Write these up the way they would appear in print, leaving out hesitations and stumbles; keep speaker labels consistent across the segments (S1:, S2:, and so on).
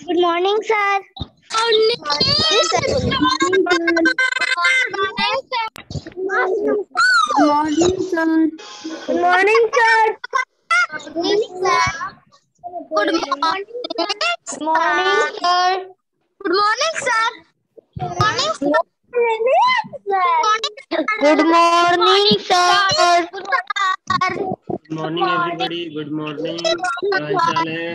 S1: Good morning, sir. Good morning, sir.
S2: Good morning, sir.
S1: Good morning, sir. Good morning, sir. Good morning, sir. Good morning, sir. Good morning, sir. Good morning, sir.
S3: Good morning everybody, good morning. क्या हाल चाल है?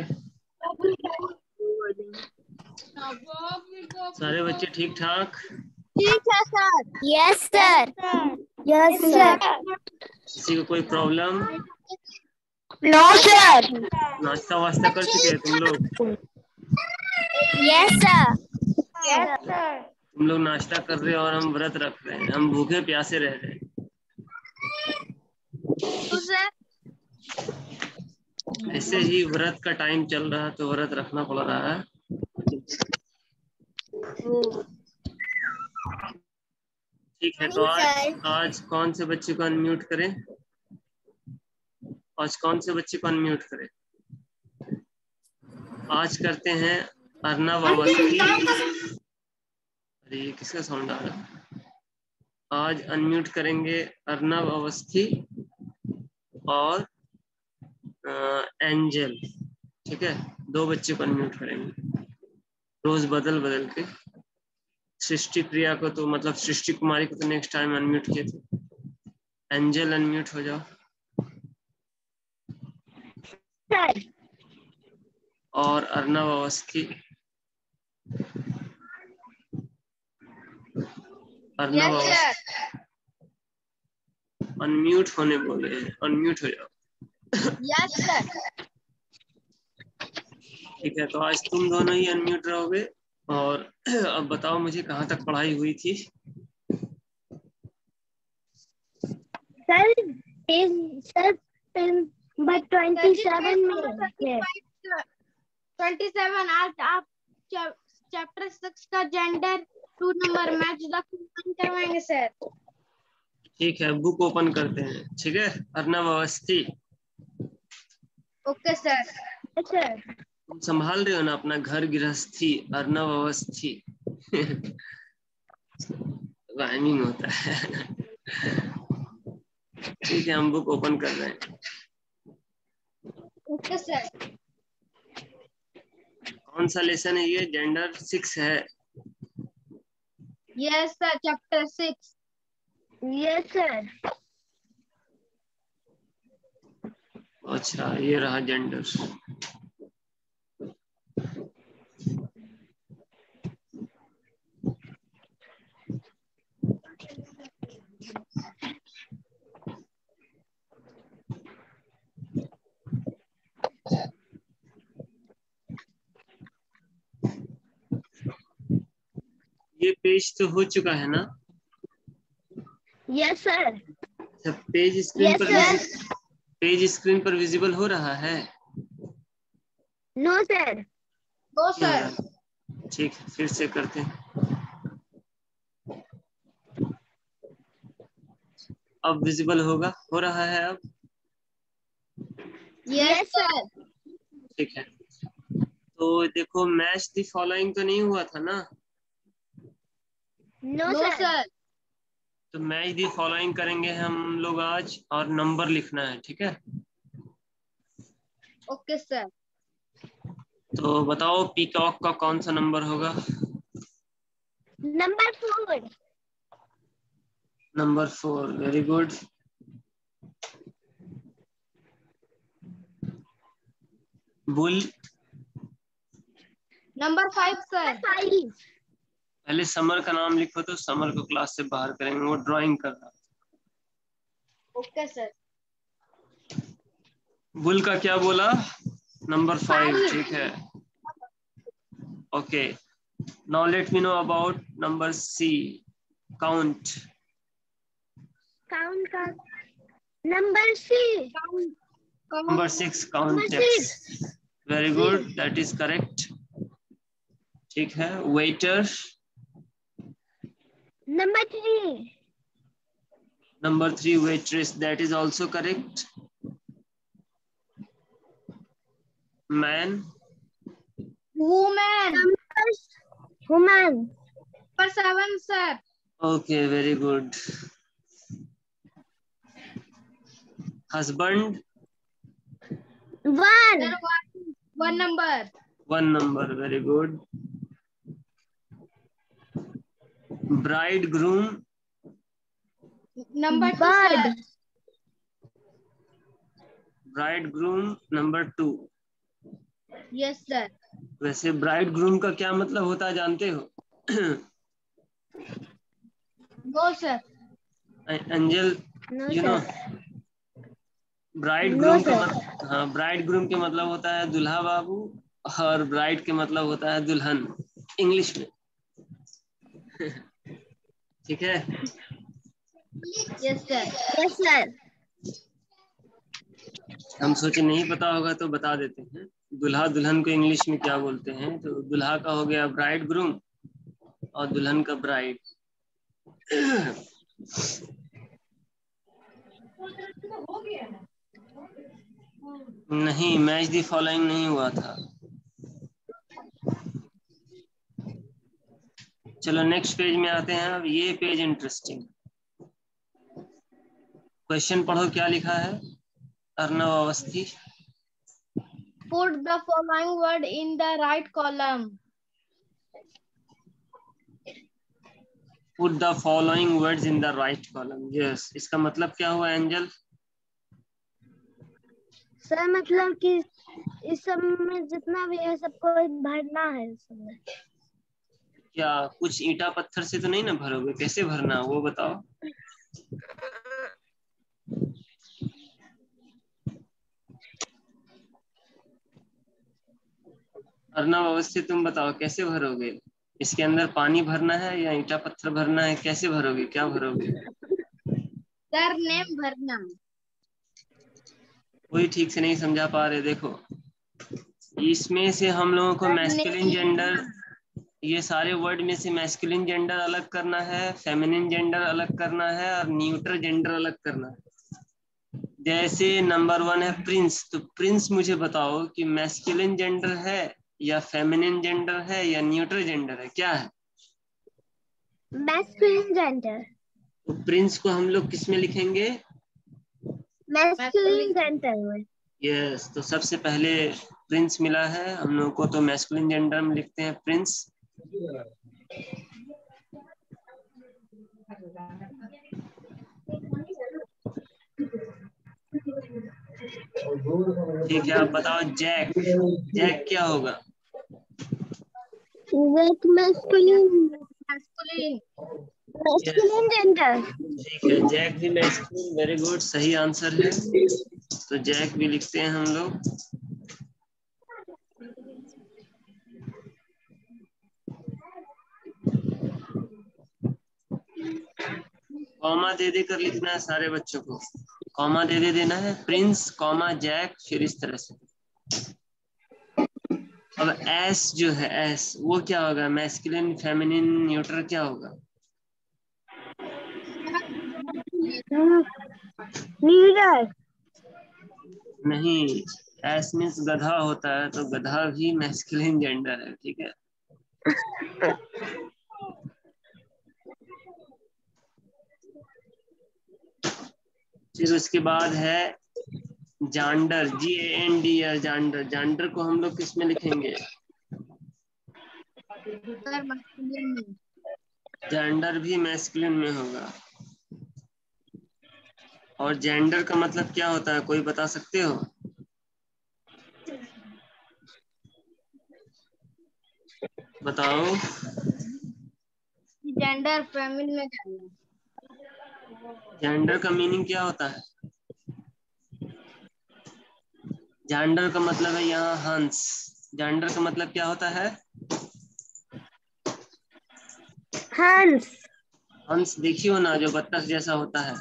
S3: सारे बच्चे ठीक ठाक?
S1: ठीक है sir. Yes sir. Yes sir.
S3: किसी को कोई प्रॉब्लम?
S1: No sir.
S3: नाश्ता वास्ता कर चुके हैं तुम लोग?
S1: Yes sir. Yes sir.
S3: तुम लोग नाश्ता कर रहे हो और हम व्रत रख रहे हैं, हम भूखे प्यासे रह रहे हैं। ऐसे ही व्रत का टाइम चल रहा है तो व्रत रखना पड़ रहा है। ठीक है, तो आज कौन से बच्चे को अनम्यूट करें? आज कौन से बच्चे को अनम्यूट करें? आज करते हैं अर्नव अवस्थी। अरे ये किसका साउंड आ रहा है? आज अनम्यूट करेंगे अर्नव अवस्थी और एंजल। ठीक है, दो बच्चे को अनम्यूट करेंगे रोज बदल बदल के। सृष्टि प्रिया को तो मतलब सृष्टि कुमारी को तो नेक्स्ट टाइम अनम्यूट किए थे। एंजल अनम्यूट हो जाओ। और अर्नव अवस्थी, अर्नव अनम्यूट होने बोले हैं, अनम्यूट हो जाओ।
S1: Yes sir.
S3: ठीक है, तो आज तुम दोनों ही अनम्यूट रहोगे। और अब बताओ मुझे कहाँ तक पढ़ाई हुई थी?
S1: सर नंबर 27 में है। 27 आज आप चैप्टर 6 का जेंडर 2 नंबर मैच द करवाएंगे सर।
S3: ठीक है, बुक ओपन करते हैं। ठीक है, Arnav Awasthi.
S1: Okay sir. Sir
S3: तुम संभाल रहे हो ना अपना घर गृहस्थी? अर्नव अवस्थी राइमिंग होता है। ठीक है, हम बुक ओपन कर रहे हैं।
S1: Okay sir.
S3: कौन सा लेसन है ये? जेंडर 6 है।
S1: Yes sir, chapter 6। Yes sir.
S3: अच्छा, ये रहा जेंडर। ये पेज तो हो चुका है ना?
S1: Yes sir.
S3: अच्छा, पेज स्क्रीन पर विजिबल हो रहा है?
S1: No sir. No sir.
S3: ठीक है, फिर से करते हैं। अब विजिबल होगा, हो रहा है अब?
S1: Yes sir.
S3: ठीक है, तो देखो मैच द फॉलोइंग तो नहीं हुआ था ना?
S1: No sir.
S3: तो मैच द फॉलोइंग करेंगे हम लोग आज, और नंबर लिखना है। ठीक है,
S1: ओके सर।
S3: तो बताओ पीकॉक का कौन सा नंबर होगा?
S1: Number 4।
S3: Number 4, very good. Bull?
S1: Number 5 sir. 5।
S3: पहले समर का नाम लिखो, तो समर को क्लास से बाहर करेंगे, वो ड्राइंग कर रहा।
S1: Okay sir.
S3: बुल का क्या बोला? नंबर 5। ठीक है, okay. Now let me know about number C, count.
S1: Count का number 6।
S3: Number 6, count. Very good, that is correct. ठीक है, waiter.
S1: Number 3।
S3: Number 3, waitress, that is also correct. Man?
S1: woman.
S2: woman.
S1: Number 7, sir.
S3: Okay, very good. Husband.
S2: One.
S1: Sir, one number.
S3: One number, very good. Bridegroom.
S1: Number 2,
S2: Bird.
S1: sir.
S3: Bridegroom number 2.
S1: Yes, sir.
S3: वैसे bridegroom का क्या मतलब होता है जानते हो?
S1: No, sir.
S3: Angel,
S2: No,
S3: you
S2: sir.
S3: know, bridegroom
S2: No,
S3: का
S2: sir.
S3: हाँ, bridegroom के मतलब होता है दुल्हा बाबू और bride के मतलब होता है दुल्हन इंग्लिश में। ठीक है?
S1: Yes, sir.
S2: Yes, sir.
S3: हम सोचे नहीं पता होगा तो बता देते हैं। दुल्हा दुल्हन को इंग्लिश में क्या बोलते हैं? तो दुल्हा का हो गया bridegroom और दुल्हन का bride। नहीं, मैच दी फॉलोइंग नहीं हुआ था। चलो नेक्स्ट पेज में आते हैं। अब ये पेज इंटरेस्टिंग। क्वेश्चन पढ़ो, क्या लिखा है? Arnav Awasthi.
S1: Put the following word in the right column.
S3: Put the following words in the right column. Yes, इसका मतलब क्या हुआ एंजल?
S2: सर मतलब कि इस सब में जितना भी है सबको भरना है इस सब में।
S3: क्या कुछ ईंटा पत्थर से तो नहीं ना भरोगे? कैसे भरना वो बताओ। अर्णव अवस्थी तुम बताओ कैसे भरोगे? इसके अंदर पानी भरना है या ईंटा पत्थर भरना है? कैसे भरोगे? क्या भरोगे?
S1: Sir, name भरना।
S3: कोई ठीक से नहीं समझा पा रहे। देखो इसमें से हम लोगों को मैस्कुलिन जेंडर, ये सारे वर्ड में से मैस्कुलिन जेंडर अलग करना है, फेमिनिन जेंडर अलग करना है और न्यूट्रल जेंडर अलग करना है। जैसे नंबर 1 है प्रिंस, तो प्रिंस मुझे बताओ कि मैस्कुलिन जेंडर है या फेमिनिन जेंडर है या न्यूट्रल जेंडर है? क्या है?
S2: Masculine gender.
S3: तो प्रिंस को हम लोग किस में लिखेंगे?
S2: मैस्कुलिन जेंडर में।
S3: यस, तो सबसे पहले प्रिंस मिला है हम लोग को, तो मैस्कुलिन जेंडर में लिखते हैं प्रिंस। ठीक है, आप बताओ जैक। जैक क्या होगा?
S2: Jack masculine gender.
S3: ठीक है, जैक भी मैस्कुलिन। वेरी गुड, सही आंसर है। तो जैक भी लिखते हैं हम लोग। कॉमा दे दे कर लिखना है सारे बच्चों को। कॉमा दे देना है, प्रिंस कॉमा जैक, फिर इस तरह से। अब एस जो है, एस वो क्या होगा? मैस्कुलिन, फेमिनिन, न्यूट्रल क्या होगा?
S2: न्यूट्रल।
S3: नहीं, एस मीन्स गधा होता है, तो गधा भी मैस्कुलिन जेंडर है। ठीक है, फिर उसके बाद है जांडर, JANDR, जांडर। जांडर को हम लोग किस में लिखेंगे?
S1: सर मैस्कुलिन में।
S3: जेंडर भी मैस्कुलिन में होगा। और जेंडर का मतलब क्या होता है, कोई बता सकते हो? बताओ।
S1: जेंडर फेमिनिन में जाना।
S3: जेंडर का मीनिंग क्या होता है? जेंडर का मतलब है यहाँ हंस। जेंडर का मतलब क्या होता है?
S2: हंस।
S3: हंस देखी हो ना, जो बत्तख जैसा होता है।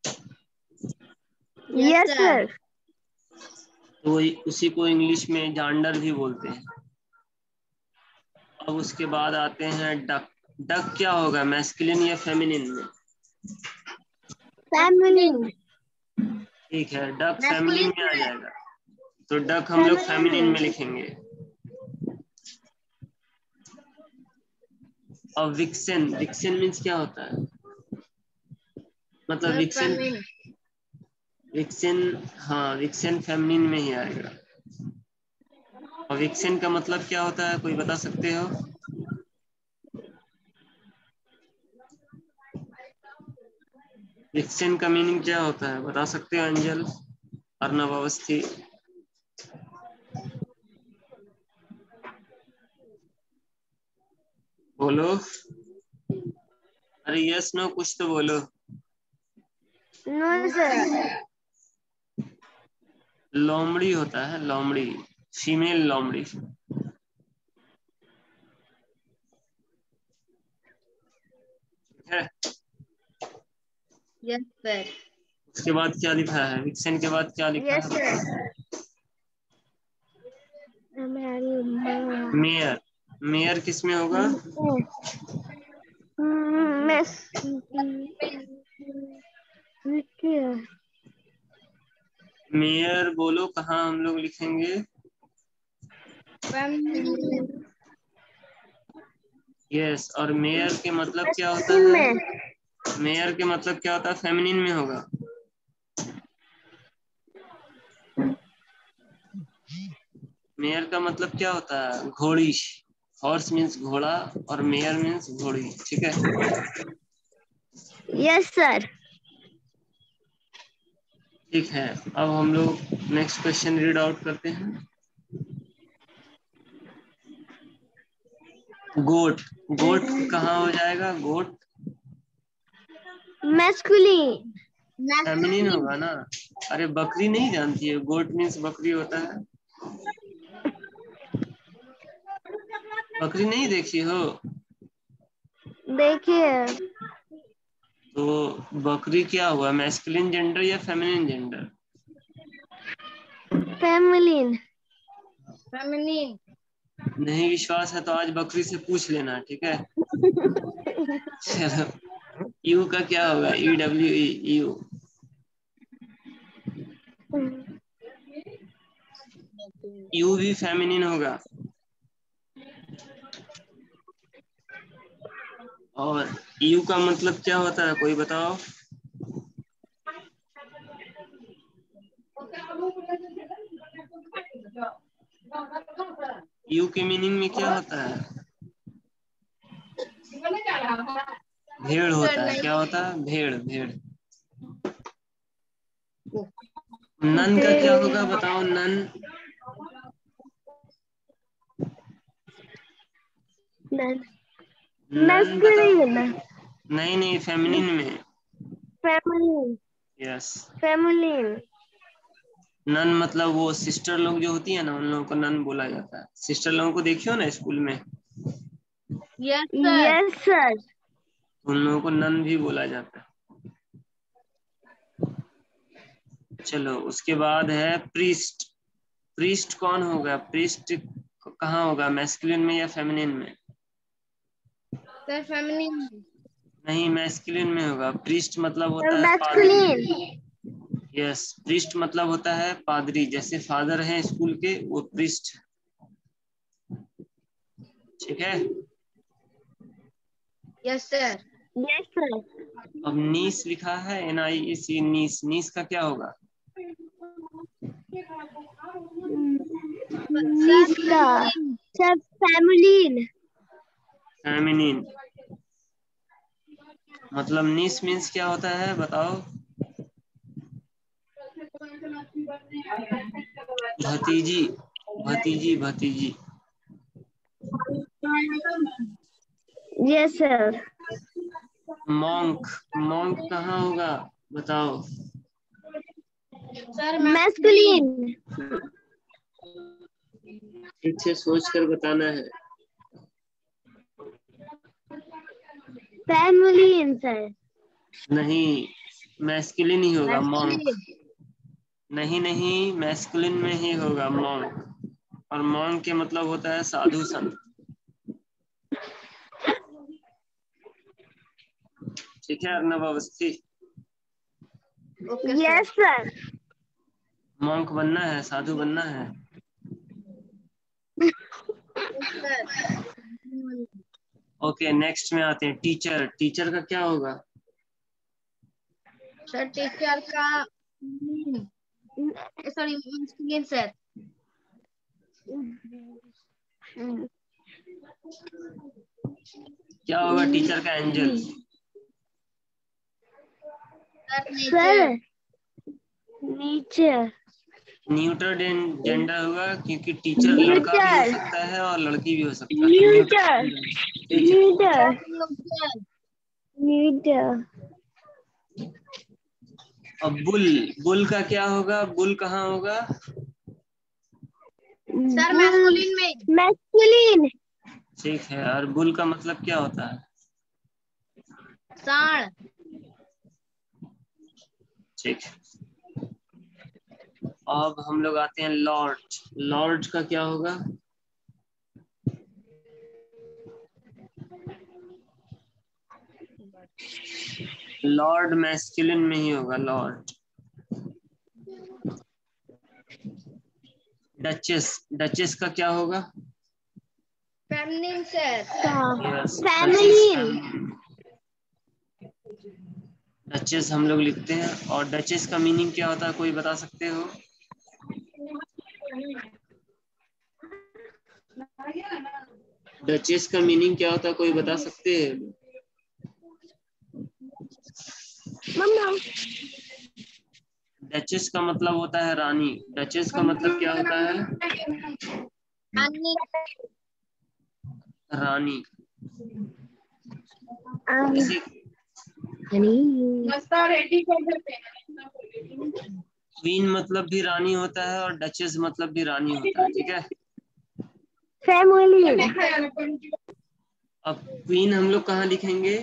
S2: Yes sir.
S3: तो उसी को इंग्लिश में जांडर भी बोलते हैं। अब उसके बाद आते हैं डक। डक क्या होगा, मैस्कुलिन या फेमिनिन में?
S2: फेमिनिन।
S3: ठीक है, डक फेमिनिन
S1: मैस्कुलिन
S3: में आ जाएगा, तो डक हम लोग फेमिनिन में लिखेंगे। और विक्सेन, विक्सेन मीन्स क्या होता है? मतलब विक्सेन, विक्सेन, हाँ विक्सेन फेमिनिन में ही आएगा। और विक्सेन का मतलब क्या होता है, कोई बता सकते हो? विक्सेन का मीनिंग क्या होता है, बता सकते हो अंजल, अर्नव, अवस्थी? बोलो, अरे यस नो कुछ तो बोलो।
S2: No sir.
S3: लोमड़ी होता है, लोमड़ी, फीमेल लोमड़ी। है,
S1: यस सर।
S3: उसके बाद क्या लिखा है, विक्सेन के बाद क्या लिखा
S2: यस
S3: है?
S2: सर।
S3: मेयर, मेयर किस में होगा? मेयर बोलो, कहाँ हम लोग लिखेंगे? यस, और मेयर के मतलब क्या होता है? मेयर के मतलब क्या होता है, फेमिनिन में होगा। मेयर का मतलब क्या होता है, घोड़ी। हॉर्स मीन्स घोड़ा और मेयर मीन्स घोड़ी, ठीक है।
S2: Yes sir.
S3: ठीक है, अब हम लोग नेक्स्ट क्वेश्चन रीड आउट करते हैं। गोट, गोट कहाँ हो जाएगा, गोट
S2: मैस्कुलिन।
S3: फेमिनिन होगा ना। अरे बकरी नहीं जानती है, गोट मीन्स बकरी होता है। बकरी नहीं देखी हो?
S2: देखिए।
S3: तो बकरी क्या हुआ, मैस्कुलिन जेंडर या फेमिनिन जेंडर?
S2: फेमिनिन।
S1: फेमिनिन।
S3: नहीं विश्वास है तो आज बकरी से पूछ लेना, ठीक है। चलो, यू का क्या होगा, EWE, यू। यू भी फेमिनिन होगा। और यू का मतलब क्या होता है, कोई बताओ? यू के मीनिंग में क्या होता है? भेड़ होता है, क्या होता है, भेड़, भेड़। नन का क्या होगा, बताओ, नन? नन बताओ।
S2: मैस्कुलिन।
S3: नहीं नहीं, फेमिनिन में।
S2: फेमिनिन।
S3: Yes,
S2: feminine.
S3: नन मतलब वो सिस्टर लोग जो होती है ना, उन लोगों को नन बोला जाता है। सिस्टर लोगों को देखियो ना स्कूल में,
S1: यस सर।
S2: Yes sir.
S3: उन लोगों को नन भी बोला जाता है। चलो, उसके बाद है प्रीस्ट। प्रीस्ट कौन होगा, प्रीस्ट कहाँ होगा, मैस्कुलिन में या फेमिनिन में?
S1: Sir feminine.
S3: नहीं, मैस्कुलिन में होगा। प्रीस्ट मतलब होता है पादरी।
S2: मैस्कुलिन।
S3: यस, प्रीस्ट मतलब होता है पादरी, जैसे फादर हैं स्कूल के, वो प्रीस्ट, ठीक है।
S1: Yes sir.
S2: Yes sir.
S3: अब नीस लिखा है, NIEC, नीस, नीस का क्या होगा?
S2: नीस का सर फेमिनिन।
S3: फेमिनिन। मतलब नीस मीन्स क्या होता है, बताओ? भतीजी, भतीजी, भतीजी।
S2: Yes sir.
S3: मॉन्क, मॉन्क कहाँ होगा, बताओ?
S1: Sir
S2: masculine.
S3: ठीक से सोच कर बताना है।
S2: Feminine sir.
S3: नहीं, मैस्कुलिन ही होगा मॉन्क।
S1: मैस्कुलिन।
S3: नहीं नहीं, मैस्कुलिन में ही होगा मॉन्क। और मॉन्क के मतलब होता है साधु संत, ठीक है Arnav, Awasthi?
S1: Okay sir.
S2: Yes sir.
S3: Monk बनना है, साधु बनना है।
S1: सर
S3: ओके नेक्स्ट में आते हैं टीचर। टीचर का क्या होगा?
S1: सर टीचर का सॉरी मास्कुलिन सर।
S3: क्या होगा टीचर का? Angel.
S2: Sir neuter.
S3: Neutral gender होगा क्योंकि टीचर लड़का भी हो सकता है और लड़की भी हो सकता है, तो
S2: न्यूट्रल।
S3: ठीक है।
S2: न्यूट्रल। न्यूट्रल।
S3: अब बुल, बुल का क्या होगा? बुल कहाँ होगा?
S1: सर मैस्कुलिन में।
S2: मैस्कुलिन।
S3: ठीक है। और बुल का मतलब क्या होता है?
S1: सांड।
S3: ठीक है। अब हम लोग आते हैं लॉर्ड। लॉर्ड का क्या होगा? लॉर्ड मैस्कुलिन में ही होगा, लॉर्ड। डचेस, डचेस का क्या होगा?
S1: Feminine sir.
S3: Yes,
S2: feminine.
S3: Duchess हम लोग लिखते हैं। और डचेस का मीनिंग क्या होता है, कोई बता सकते हो? डचेस का मीनिंग क्या होता है, कोई बता सकते हैं?
S2: मम्मा।
S3: डचेस का मतलब होता है रानी। डचेस का मतलब क्या होता है?
S1: रानी।
S3: रानी। जैसे क्वीन मतलब भी रानी होता है और डचेस मतलब भी रानी होता है, ठीक है।
S2: फेमिनिन।
S3: अब क्वीन हम लोग कहाँ लिखेंगे?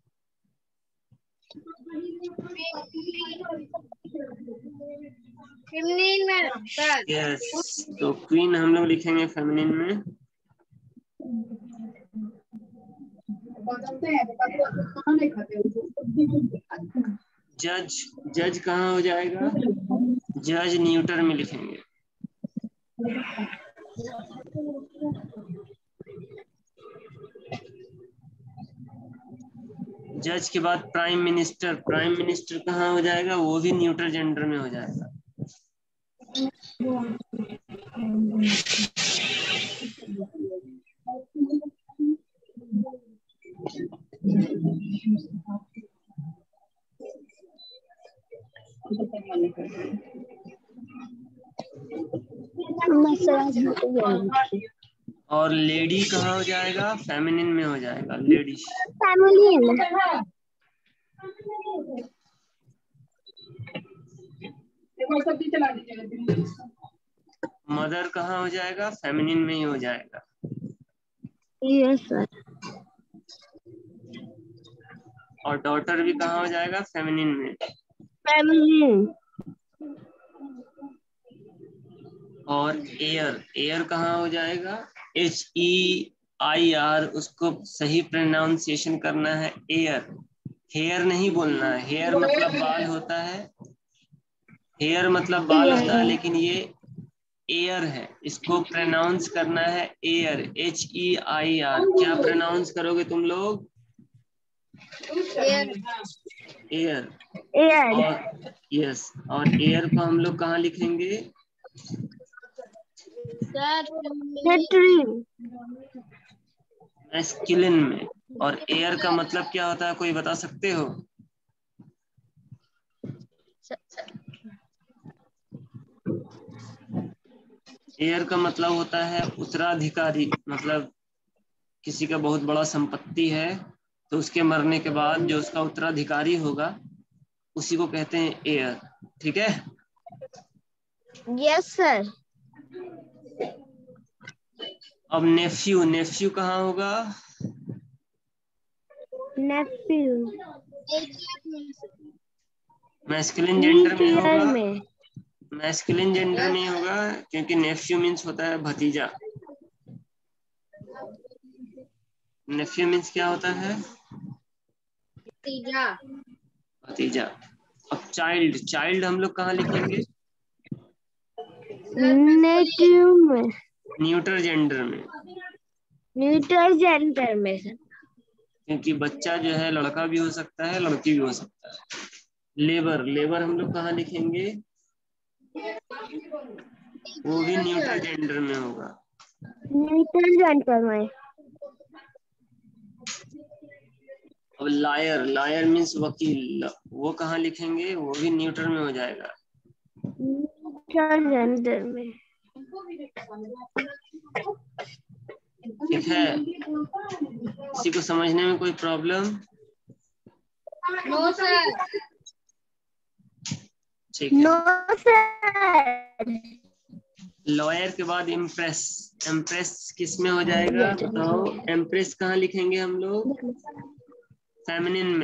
S1: फेमिनिन में सर।
S3: यस, तो क्वीन हम लोग लिखेंगे फेमिनिन में। जज, जज कहाँ हो जाएगा? जज न्यूटर में लिखेंगे। जज के बाद प्राइम मिनिस्टर। प्राइम मिनिस्टर कहाँ हो जाएगा? वो भी न्यूटर जेंडर में हो जाएगा। और लेडी कहाँ हो जाएगा? फेमिनिन में हो जाएगा, लेडी।
S2: फेमिनिन।
S3: मदर कहाँ हो जाएगा? फेमिनिन में ही हो जाएगा।
S2: Yes sir.
S3: और डॉटर भी कहाँ हो जाएगा? फेमिनिन में।
S2: फेमिनिन।
S3: और एयर, एयर कहाँ हो जाएगा? HEIR, उसको सही प्रोनाउंसिएशन करना है, एयर। हेयर नहीं बोलना है। हेयर मतलब बाल होता है, हेयर मतलब बाल होता है, लेकिन ये एयर है, इसको प्रोनाउंस करना है एयर, HEIR। क्या प्रोनाउंस करोगे तुम लोग? एयर।
S2: एयर।
S3: और यस, और एयर को हम लोग कहाँ लिखेंगे?
S1: Sir
S2: latrine.
S3: मैस्कुलिन में। और एयर का मतलब क्या होता है, कोई बता सकते हो? एयर का मतलब होता है उत्तराधिकारी। मतलब किसी का बहुत बड़ा संपत्ति है तो उसके मरने के बाद जो उसका उत्तराधिकारी होगा उसी को कहते हैं एयर, ठीक है।
S2: Yes sir.
S3: अब नेफ्यू, नेफ्यू कहाँ होगा?
S2: नेफ्यू।
S3: मैस्कुलिन जेंडर में होगा?
S2: में।
S3: मैस्कुलिन जेंडर नहीं होगा क्योंकि नेफ्यू मीन्स होता है भतीजा। नेफ्यू मीन्स क्या होता है?
S1: भतीजा।
S3: भतीजा। अब चाइल्ड, चाइल्ड हम लोग कहाँ लिखेंगे?
S2: नेटिव में।
S3: न्यूटर जेंडर में।
S2: न्यूट्रल जेंडर में सर।
S3: क्योंकि बच्चा जो है लड़का भी हो सकता है लड़की भी हो सकता है। लेबर, लेबर हम लोग कहाँ लिखेंगे? वो भी न्यूट्रल जेंडर में होगा।
S2: न्यूट्रल जेंडर में।
S3: अब लायर, लायर मीन्स वकील, वो कहाँ लिखेंगे? वो भी न्यूट्रल में हो जाएगा।
S2: न्यूट्रल जेंडर में।
S3: ठीक है, किसी को समझने में कोई प्रॉब्लम?
S1: No sir.
S3: ठीक है।
S2: No sir.
S3: लॉयर के बाद इम्प्रेस, इम्प्रेस किस में हो जाएगा? तो इम्प्रेस कहाँ लिखेंगे हम लोग? फेमिनिन में।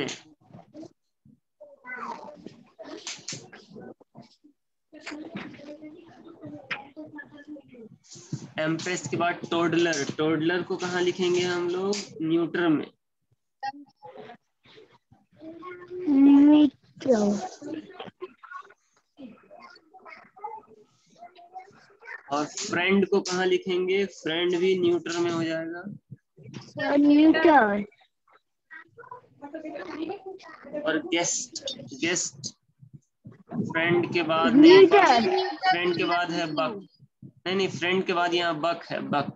S3: एम्प्रेस के बाद टोडलर, टोडलर को कहाँ लिखेंगे हम लोग? न्यूट्रल में। और फ्रेंड को कहाँ लिखेंगे? फ्रेंड भी न्यूट्रल में हो जाएगा।
S2: न्यूट्रल।
S3: और गेस्ट, गेस्ट फ्रेंड के बाद
S2: न्यूट्रल।
S3: फ्रेंड के बाद है बक, नहीं फ्रेंड के बाद यहाँ बक है, बक।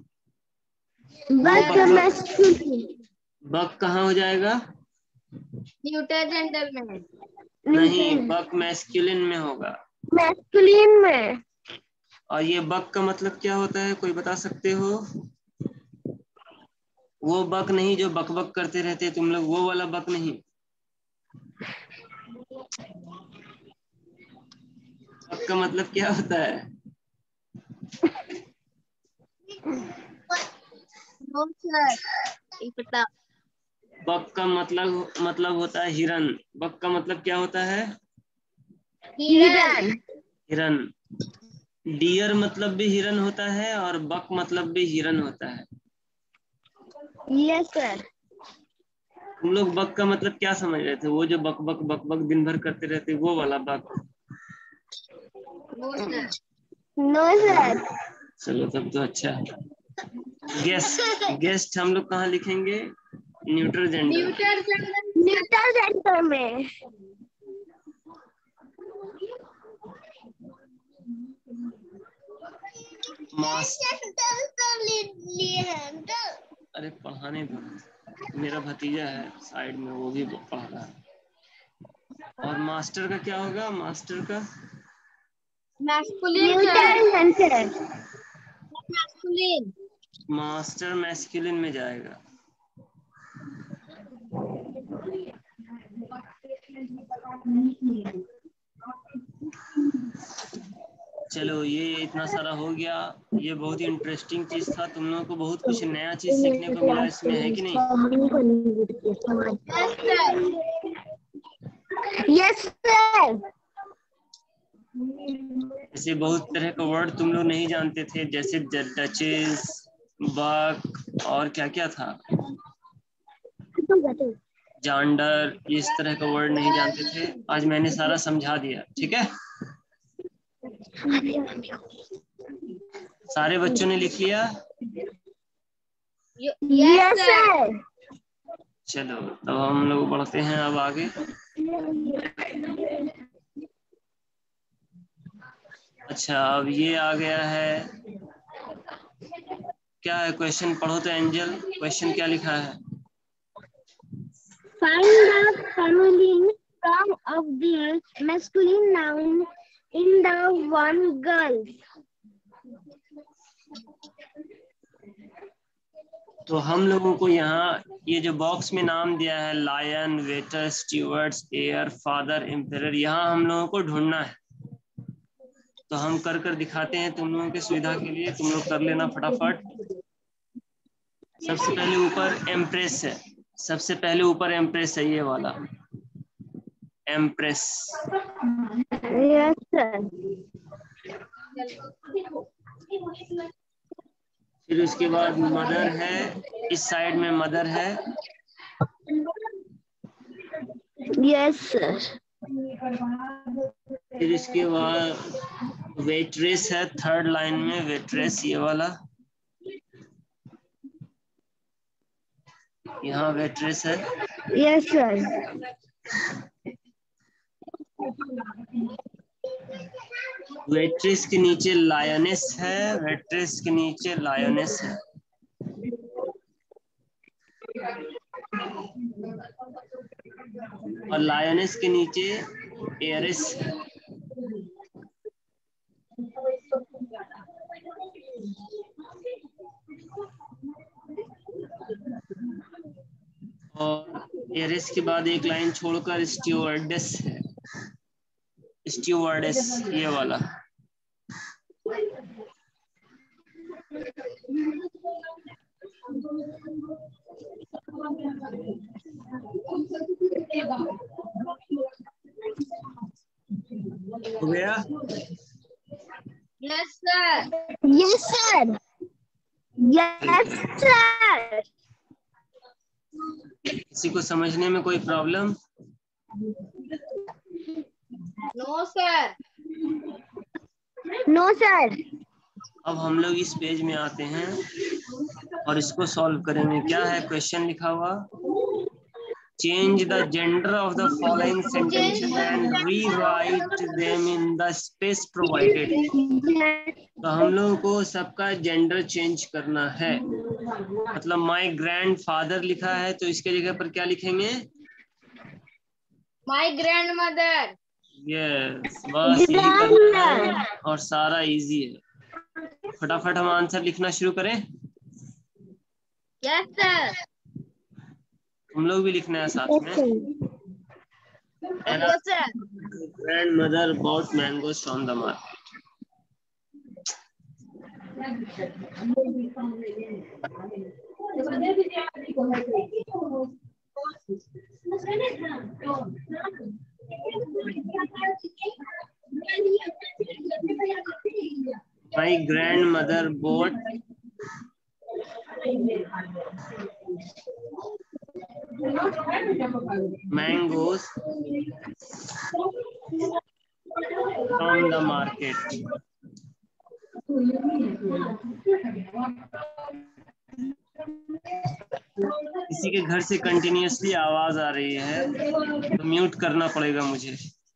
S3: बक कहाँ हो जाएगा?
S1: न्यूट्रल जेंडर में।
S3: नहीं, बक मैस्कुलिन में होगा।
S2: मैस्कुलिन में।
S3: और ये बक का मतलब क्या होता है, कोई बता सकते हो? वो बक नहीं जो बक बक करते रहते तुम लोग, वो वाला बक नहीं। बक का मतलब क्या होता है?
S1: नो सर, पता।
S3: बक का मतलब होता है हिरन। बक का मतलब क्या होता है?
S2: हिरन।
S3: हिरन। डियर मतलब भी हिरन होता है और बक मतलब भी हिरन होता है।
S2: Yes sir.
S3: तुम लोग बक का मतलब क्या समझ रहे थे? वो जो बक बक बक बक दिन भर करते रहते वो वाला buck?
S1: No sir.
S2: No sir.
S3: चलो तब तो अच्छा है। गेस्ट, गेस्ट हम लोग कहाँ लिखेंगे? Neutral gender.
S1: Neutral gender.
S2: Neutral gender में।
S3: अरे पढ़ाने दो, मेरा भतीजा है साइड में, वो भी पढ़ रहा है। और मास्टर का क्या होगा? मास्टर का
S1: masculine
S2: neutral
S1: sir.
S2: Gender.
S1: Masculine.
S3: Master masculine में जाएगा। चलो ये इतना सारा हो गया। ये बहुत ही इंटरेस्टिंग चीज था, तुम लोगों को बहुत कुछ नया चीज सीखने को मिला इसमें, है कि नहीं?
S2: Yes sir.
S3: ऐसे बहुत तरह का वर्ड तुम लोग नहीं जानते थे, जैसे डचेस, बक और क्या क्या था, जांडर, इस तरह का वर्ड नहीं जानते थे। आज मैंने सारा समझा दिया, ठीक है? सारे बच्चों ने लिख लिया?
S2: Yes sir.
S3: चलो तो हम लोग बढ़ते हैं अब आगे। अच्छा अब ये आ गया है, क्या है क्वेश्चन? पढ़ो तो एंजल, क्वेश्चन क्या लिखा है?
S2: Find the feminine form of the masculine noun in the one girl.
S3: तो हम लोगों को यहाँ ये जो बॉक्स में नाम दिया है, lion, waiter, stewards, air, father, emperor, यहाँ हम लोगों को ढूंढना है। तो हम कर कर दिखाते हैं तुम लोगों की सुविधा के लिए, तुम लोग कर लेना फटाफट। सबसे पहले ऊपर एम्प्रेस है, सबसे पहले ऊपर एम्प्रेस है, ये वाला एम्प्रेस।
S2: Yes, sir.
S3: फिर उसके बाद मदर है, इस साइड में मदर है।
S2: Yes, sir.
S3: फिर इसके बाद वेट्रेस है, थर्ड लाइन में वेट्रेस, ये वाला। यहाँ वेट्रेस है।
S2: Yes, sir.
S3: वेट्रेस के नीचे लायनेस है, वेट्रेस के नीचे लायनेस है। और लायनेस के नीचे एरिस है। और एरिस के बाद एक लाइन छोड़कर स्टीवर्डेस है। स्टीवर्डेस ये वाला। हो गया?
S1: Yes, sir.
S2: Yes, sir. Yes, sir.
S3: किसी को समझने में कोई problem?
S1: No, sir.
S2: No, sir.
S3: अब हम लोग इस पेज में आते हैं और इसको सॉल्व करेंगे। क्या है क्वेश्चन लिखा हुआ? Change the gender of the following sentences and rewrite them in the space provided. तो हम लोगों को सबका जेंडर चेंज करना है। मतलब माय ग्रैंडफादर लिखा है तो इसके जगह पर क्या लिखेंगे?
S1: My grandmother.
S3: यस, बस यही करना है और सारा इजी है। फटाफट हम आंसर लिखना शुरू करें।
S1: Yes, sir.
S3: हम लोग भी लिखना है साथ में।
S1: Okay, sir.
S3: Grandmother bought mangoes from the market. My grandmother bought mangoes from the market. किसी के घर से कंटिन्यूअसली आवाज आ रही है तो म्यूट करना पड़ेगा मुझे।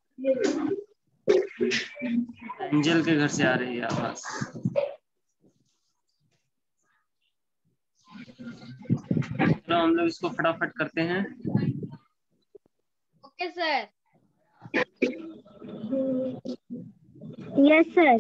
S3: एंजल के घर से आ रही है आवाज। चलो हम लोग इसको फटाफट करते हैं।
S1: Okay, sir.
S2: Yes, sir.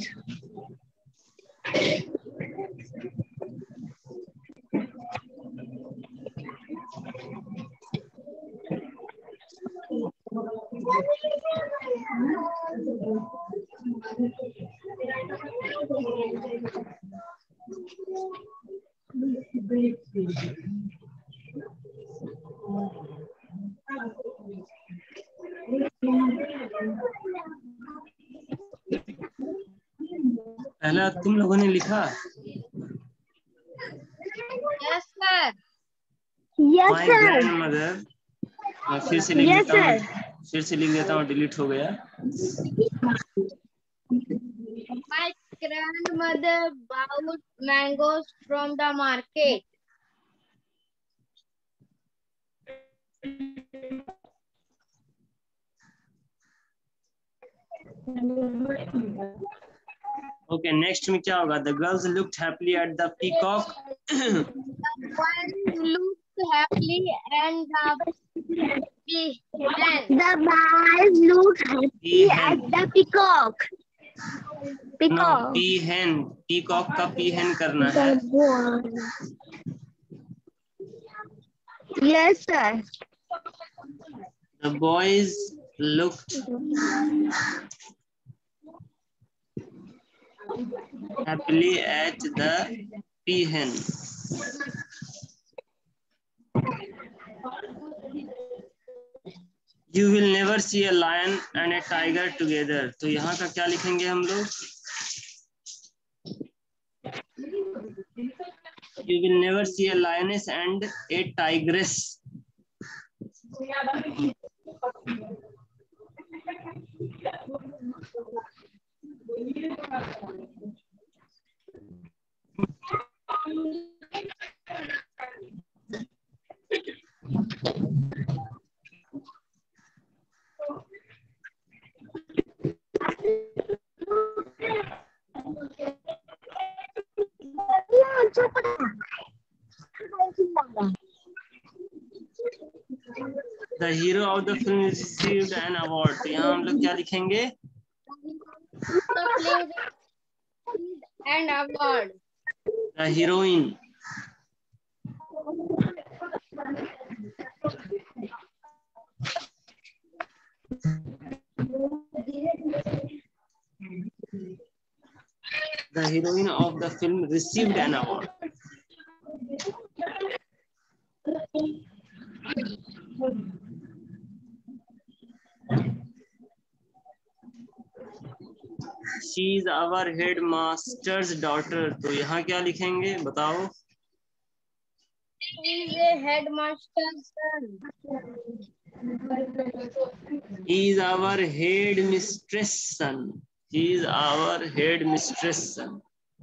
S3: पहला तुम लोगों ने लिखा?
S1: Yes, sir.
S2: Yes,
S3: my
S2: sir.
S3: Grandmother. मैं फिर से लिख
S2: Yes,
S3: देता हूँ,
S2: sir.
S3: फिर से लिख देता हूँ, डिलीट हो गया।
S1: My grandmother bought mangoes from the market.
S3: Okay, next में क्या होगा? The girls looked happily at the peacock.
S1: One looked happily and the peahen.
S2: The boys look happy at the peacock. Peacock.
S3: Peahen, peacock का peahen करना है।
S2: Yes, sir.
S3: The boys looked happily at the peahen. You will never see a lion and a tiger together. तो यहाँ का क्या लिखेंगे हम लोग? You will never see a lioness and a tigress.
S2: पूछो पता।
S3: The hero of the film received an award, तो यहाँ हम लोग क्या लिखेंगे?
S1: The film received an award.
S3: The heroine, the heroine of the film received an award. She is our headmaster's daughter, तो यहाँ क्या लिखेंगे बताओ?
S1: He is a headmaster's son.
S3: He is our headmistress son. He is our headmistress son.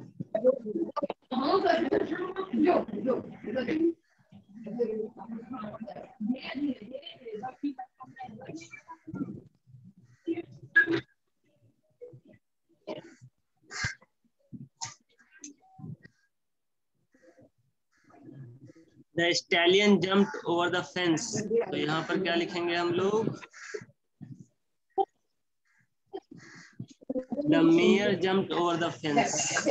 S3: The stallion jumped over the fence, तो यहाँ पर क्या लिखेंगे हम लोग? The mayor jumped over the fence.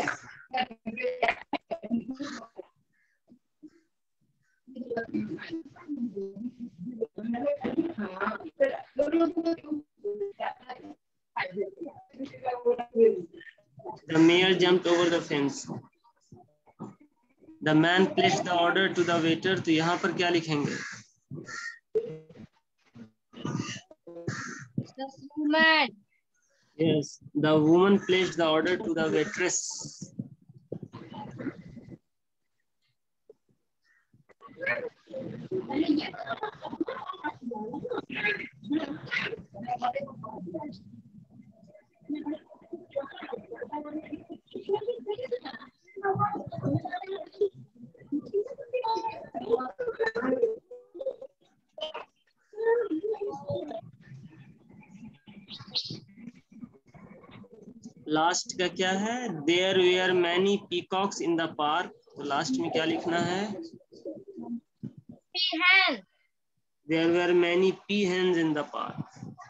S3: The mayor jumped over the fence. The man placed the order to the waiter, तो यहाँ पर क्या लिखेंगे?
S1: The woman.
S3: Yes, the woman placed the order to the waitress. Last का क्या है? There were many peacocks in the park, तो last में क्या लिखना है?
S1: Peahen.
S3: There were many peahens in the park.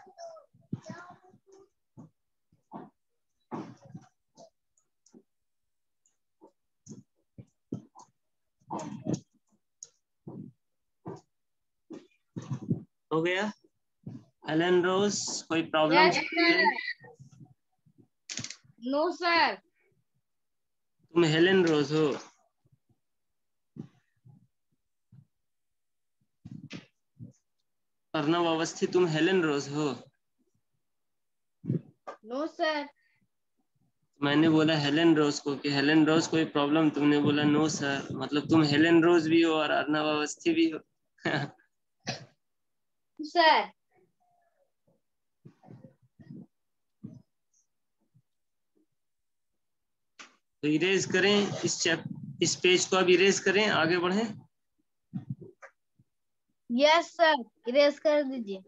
S3: हो गया? हेलन रोज, कोई problem?
S1: Yes, sir. No, sir.
S3: तुम हेलन रोज हो? अर्नव अवस्थी, तुम हेलन रोज हो?
S1: No, sir.
S3: मैंने बोला हेलन रोज को कि हेलन रोज कोई प्रॉब्लम, तुमने बोला नो सर, मतलब तुम हेलन रोज भी हो और अर्नव अवस्थी भी हो।
S1: Sir.
S3: तो इरेज करें इस पेज को, अब इरेज करें, आगे बढ़ें।
S1: Yes, sir. Erase कर दीजिए।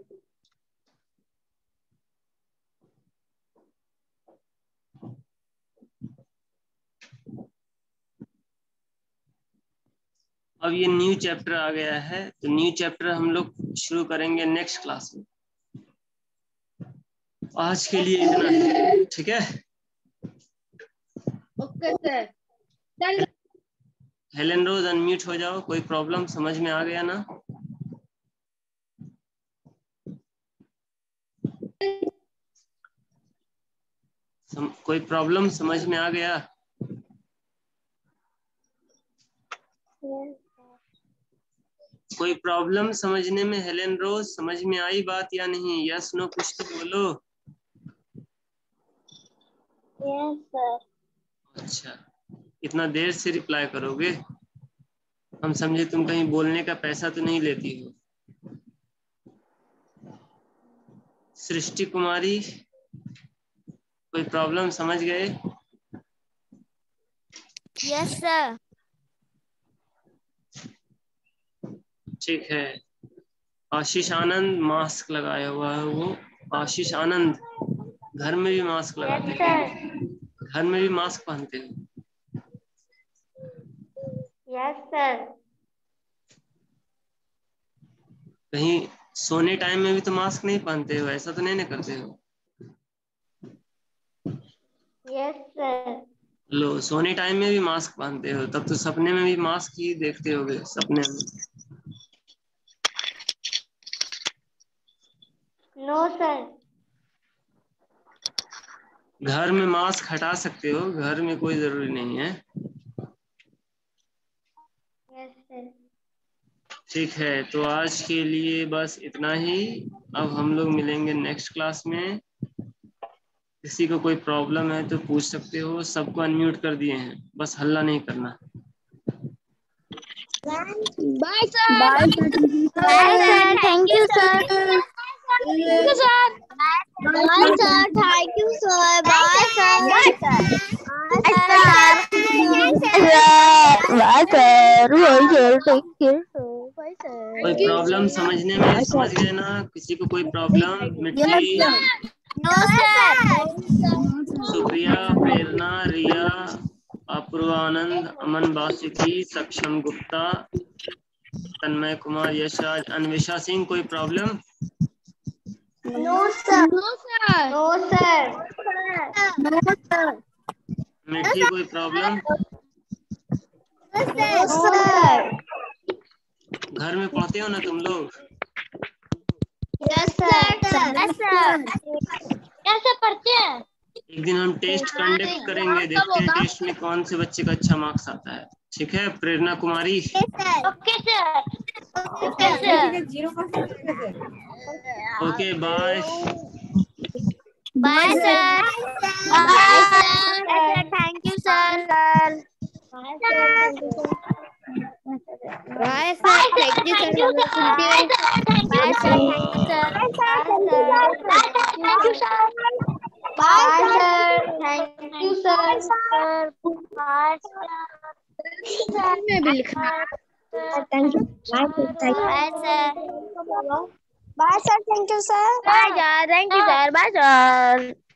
S3: अब ये न्यू चैप्टर आ गया है, तो न्यू चैप्टर हम लोग शुरू करेंगे नेक्स्ट क्लास में। आज के लिए इतना ही, ठीक है?
S1: Okay sir.
S3: Helen Rose unmute हो जाओ, कोई प्रॉब्लम समझ में आ गया ना? कोई प्रॉब्लम समझ में आ गया? कोई प्रॉब्लम समझने में हेलन रोज, समझ में आई बात या नहीं? यस नो कुछ तो बोलो।
S2: Yes sir.
S3: अच्छा, इतना देर से रिप्लाई करोगे? हम समझे तुम कहीं बोलने का पैसा तो नहीं लेती हो। सृष्टि कुमारी, कोई प्रॉब्लम समझ गए?
S2: Yes sir.
S3: ठीक है। आशीष आनंद मास्क लगाया हुआ है वो। आशीष आनंद, घर में भी मास्क लगाते हैं? घर में भी मास्क पहनते हैं?
S2: Yes sir.
S3: कहीं सोने टाइम में भी तो मास्क नहीं पहनते हो, ऐसा तो नहीं ना करते हो?
S2: Yes sir.
S3: लो, सोने टाइम में भी मास्क पहनते हो, तब तो सपने में भी मास्क ही देखते होगे सपने में।
S2: No sir.
S3: घर में मास्क हटा सकते हो, घर में कोई जरूरी नहीं है।
S2: Yes sir.
S3: ठीक है, तो आज के लिए बस इतना ही। अब हम लोग मिलेंगे नेक्स्ट क्लास में। किसी को कोई प्रॉब्लम है तो पूछ सकते हो। सबको अनम्यूट कर दिए हैं, बस हल्ला नहीं करना।
S1: Bye sir.
S2: Bye sir, thank you sir.
S1: Thank you sir.
S2: Bye sir, thank you sir. Bye sir. Bye sir.
S3: कोई प्रॉब्लम समझने में समझ गए ना? किसी को कोई प्रॉब्लम? मिट्टी,
S2: नो सर।
S3: सुप्रिया, प्रेरणा, रिया, अपूर्वानंद, अमन बासिकी, सक्षम गुप्ता, तन्मय कुमार, यशराज, अन्वेषा सिंह, कोई problem?
S2: No sir.
S1: No sir.
S2: No sir. No sir.
S3: मिट्टी, कोई प्रॉब्लम?
S2: No sir.
S3: घर में पढ़ते हो ना तुम लोग?
S2: Yes sir. Yes sir.
S1: कैसे पढ़ते हैं?
S3: एक दिन हम टेस्ट कंडक्ट करेंगे, देखते हैं टेस्ट में कौन से बच्चे का अच्छा मार्क्स आता है। ठीक है Prerna Kumari?
S1: Okay sir. Okay sir.
S3: Okay, bye.
S2: Bye sir. Bye sir, thank you sir. Bye sir, thank you sir.
S1: Bye sir. Thank you sir.
S2: Bye sir, thank you sir. Thank you sir. Bye sir, thank you sir. Bye sir.
S1: में भी लिखना।
S2: Thank you. Bye sir. Bye sir, thank you sir. Bye sir, thank you sir. Bye sir.